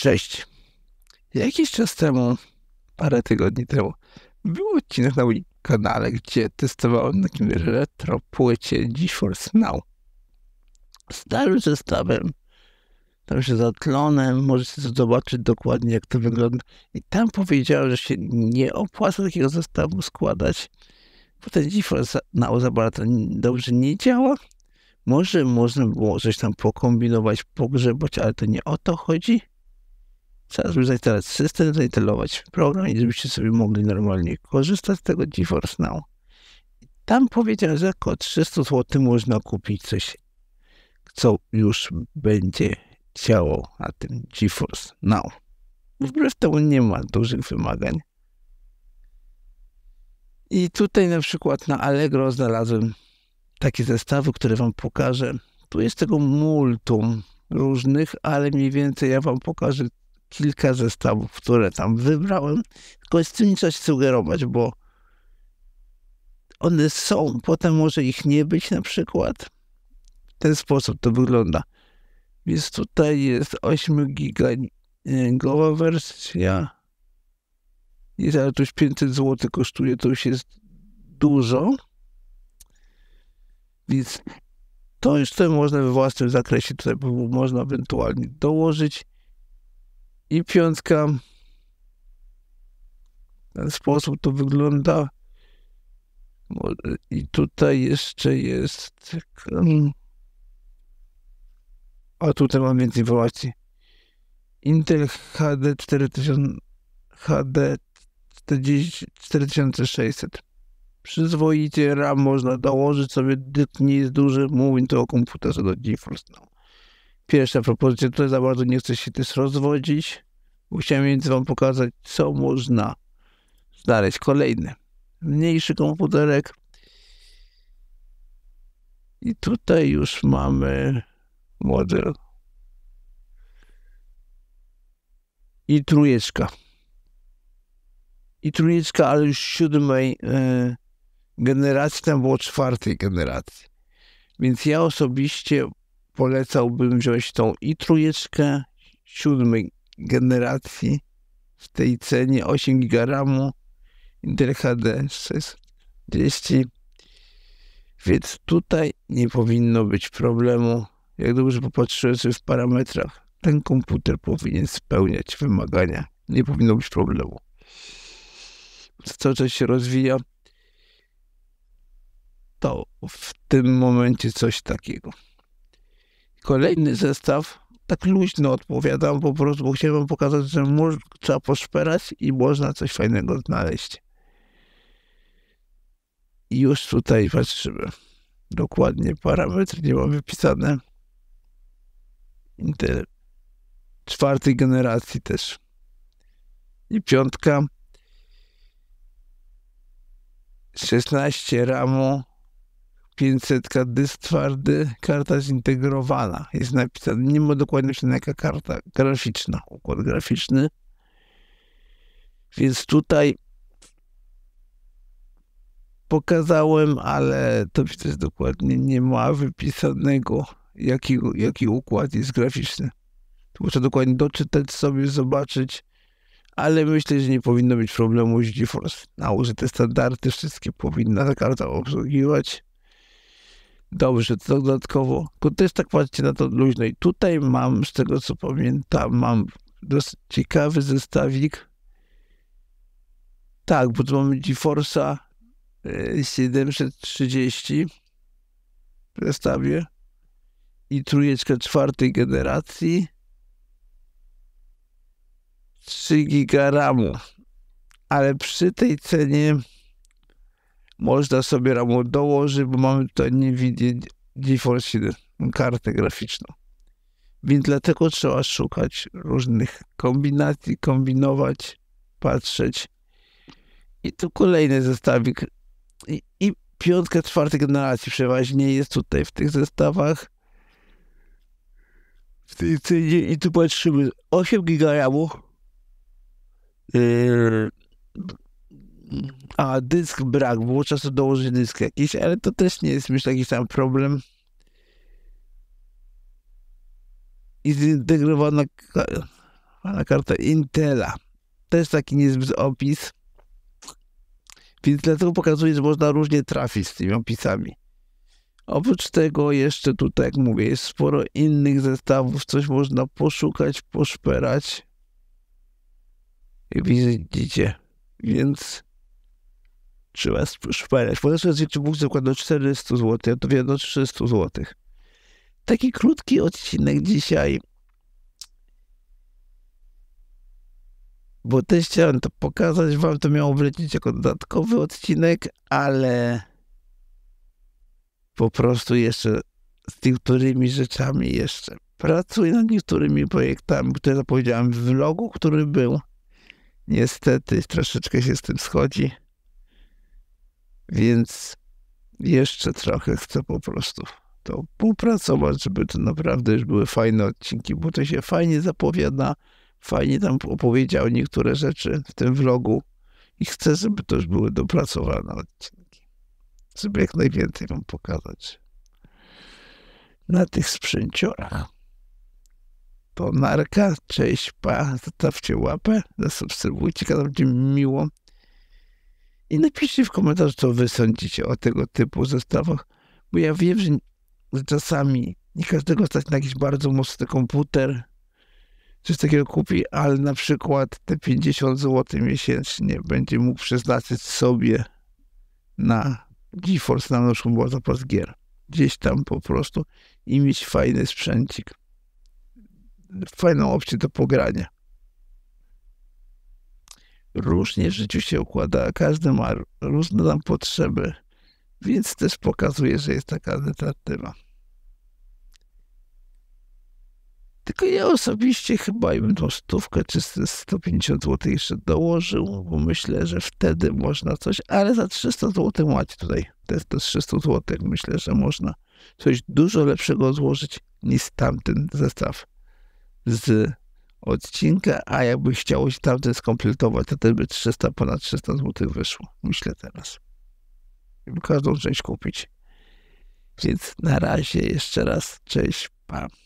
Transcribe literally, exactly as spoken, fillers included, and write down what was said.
Cześć. Jakiś czas temu, parę tygodni temu, był odcinek na moim kanale, gdzie testowałem na takim retro płycie GeForce Now. Starym zestawem, tam się zatlonem, możecie zobaczyć dokładnie, jak to wygląda. I tam powiedziałem, że się nie opłaca takiego zestawu składać, bo ten GeForce Now za bardzo dobrze nie działa. Może można było coś tam pokombinować, pogrzebać, ale to nie o to chodzi. Trzeba sobie zainstalować system, zainstalować program i żebyście sobie mogli normalnie korzystać z tego GeForce Now. Tam powiedziałem, że około trzysta złotych można kupić coś, co już będzie działało na tym GeForce Now. Wbrew temu nie ma dużych wymagań. I tutaj na przykład na Allegro znalazłem takie zestawy, które wam pokażę. Tu jest tego multum różnych, ale mniej więcej ja wam pokażę kilka zestawów, które tam wybrałem. Tylko z tym nie trzeba się sugerować, bo one są. Potem może ich nie być na przykład. W ten sposób to wygląda. Więc tutaj jest osiem gigowa wersja. Jest, ale to już pięćset złotych kosztuje. To już jest dużo. Więc to już tutaj można we własnym zakresie tutaj można ewentualnie dołożyć. I piątka. W ten sposób to wygląda. I tutaj jeszcze jest. A tutaj mam więcej informacji. Intel H D cztery tysiące, H D cztery tysiące sześćset. Przyzwoicie, RAM można dołożyć sobie, dysk nie jest duży, mówię to o komputerze do GeForce Now. Pierwsza propozycja, tutaj za bardzo nie chcę się też rozwodzić, bo chciałem więc wam pokazać, co można znaleźć. Kolejny, mniejszy komputerek. I tutaj już mamy model i trójeczka. I trójeczka, ale już siódmej e, generacji, tam było czwartej generacji. Więc ja osobiście polecałbym wziąć tą i trójeczkę siódmej generacji w tej cenie, osiem giga ramu, Intel H D sześćset trzydzieści. Więc tutaj nie powinno być problemu. Jak dobrze popatrzyłem sobie w parametrach, ten komputer powinien spełniać wymagania. Nie powinno być problemu. Cały czas się rozwija. To w tym momencie coś takiego. Kolejny zestaw, tak luźno odpowiadam po prostu, bo chciałem wam pokazać, że może, trzeba poszperać i można coś fajnego znaleźć. I już tutaj patrzymy. Dokładnie parametry nie mam wypisane. Intel czwartej generacji też. I piątka. szesnaście ramu. pięćset dysk twardy, karta zintegrowana. Jest napisane, nie ma dokładnie napisane jaka karta graficzna, układ graficzny. Więc tutaj pokazałem, ale to widać dokładnie nie ma wypisanego jaki, jaki układ jest graficzny. To muszę dokładnie doczytać sobie, zobaczyć, ale myślę, że nie powinno być problemu z GeForce Now, że te standardy wszystkie powinna ta karta obsługiwać. Dobrze, to dodatkowo, tylko też tak patrzcie na to luźno. I tutaj mam, z tego co pamiętam, mam dosyć ciekawy zestawik. Tak, bo tu mamy GeForce'a siedemset trzydzieści w zestawie i trójeczkę czwartej generacji. trzy giga ramu. Ale przy tej cenie można sobie ramu dołożyć, bo mamy tutaj NVIDIA GeForce siedem, kartę graficzną. Więc dlatego trzeba szukać różnych kombinacji, kombinować, patrzeć. I tu kolejny zestawik. I, i piątka czwartej generacji przeważnie jest tutaj w tych zestawach. W tej cenie i tu patrzymy. osiem giga ramu. Yy, A, dysk brak, było czasu dołożyć dysk jakiś, ale to też nie jest, myślę, jakiś tam problem. I zintegrowana Fajna karta Intela. Też taki niezbyt opis. Więc dlatego pokazuję, że można różnie trafić z tymi opisami. Oprócz tego jeszcze tutaj, jak mówię, jest sporo innych zestawów. Coś można poszukać, poszperać. I widzicie. Więc trzeba szperać. Ponieważ jest jeszcze Bóg zakłada czterysta złotych, a to wiadomo trzysta złotych. Taki krótki odcinek dzisiaj. Bo też chciałem to pokazać wam, to miało wlecieć jako dodatkowy odcinek, ale po prostu jeszcze z niektórymi rzeczami jeszcze pracuję nad niektórymi projektami, które zapowiedziałem w vlogu, który był. Niestety troszeczkę się z tym schodzi, więc jeszcze trochę chcę po prostu to popracować, żeby to naprawdę już były fajne odcinki, bo to się fajnie zapowiada, fajnie tam opowiedział niektóre rzeczy w tym vlogu i chcę, żeby to już były dopracowane odcinki, żeby jak najwięcej wam pokazać na tych sprzęciorach. To narka, cześć, pa, zostawcie łapę, zasubskrybujcie kanał, będzie mi miło. I napiszcie w komentarzu, co wy sądzicie o tego typu zestawach, bo ja wiem, że czasami nie każdego stać na jakiś bardzo mocny komputer, coś takiego kupi, ale na przykład te pięćdziesiąt złotych miesięcznie będzie mógł przeznaczyć sobie na GeForce, na przykład była zapas gier. Gdzieś tam po prostu i mieć fajny sprzęcik. Fajną opcję do pogrania. Różnie w życiu się układa, każdy ma różne tam potrzeby, więc też pokazuje, że jest taka alternatywa. Tylko ja osobiście chyba bym tą stówkę czy sto pięćdziesiąt złotych jeszcze dołożył, bo myślę, że wtedy można coś, ale za trzysta złotych macie tutaj, to jest to trzysta złotych, myślę, że można coś dużo lepszego złożyć niż tamten zestaw z odcinka, a jakby chciało się tamten skompletować, to też by trzysta, ponad trzysta złotych wyszło. Myślę teraz. Żeby każdą część kupić. Więc na razie jeszcze raz, cześć, pa.